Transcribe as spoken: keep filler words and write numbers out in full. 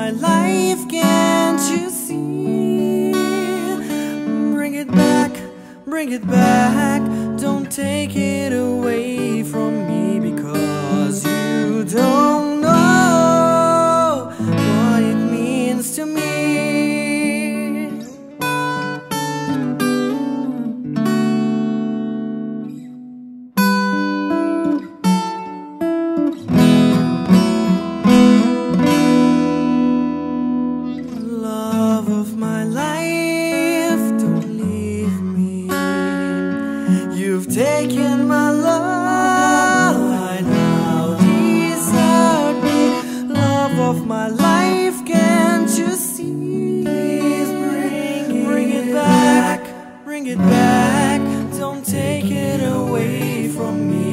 my life, can't you see? Bring it back, bring it back, don't take it away from me, because you don't know what it means to me. Love of my life, don't leave me. You've taken my love, I now desert me. Love of my life, can't you see? Please bring it, bring it back, bring it back, don't take it away from me.